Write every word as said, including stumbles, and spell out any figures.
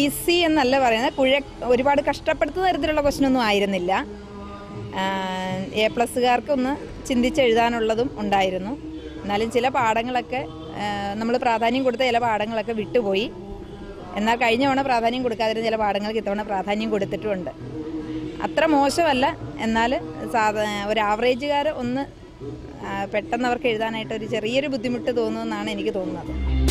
Easy എന്നല്ല പറയുന്നത്, കുഴ ഒരുപാട് കഷ്ടപ്പെടുത്തുന്ന തരത്തിലുള്ള ക്വസ്റ്റ്യനൊന്നും ആയിരുന്നില്ല. എ പ്ലസ്സുകാർക്കൊന്ന് ചിന്തിച്ചെഴുതാനുള്ളതും ഉണ്ടായിരുന്നു. എന്നാലും ചില പാഠങ്ങളൊക്കെ നമ്മൾ പ്രാധാന്യം കൊടുത്ത ചില പാഠങ്ങളൊക്കെ വിട്ടുപോയി. എന്നാൽ കഴിഞ്ഞ തവണ പ്രാധാന്യം കൊടുക്കാതിരുന്ന ചില പാഠങ്ങൾക്ക് ഇത്തവണ പ്രാധാന്യം കൊടുത്തിട്ടുമുണ്ട്. അത്ര മോശമല്ല, എന്നാൽ സാധാ ഒരു ആവറേജുകാർ ഒന്ന് പെട്ടെന്ന് അവർക്ക് എഴുതാനായിട്ട് ഒരു ചെറിയൊരു ബുദ്ധിമുട്ട് തോന്നുമെന്നാണ് എനിക്ക് തോന്നുന്നത്.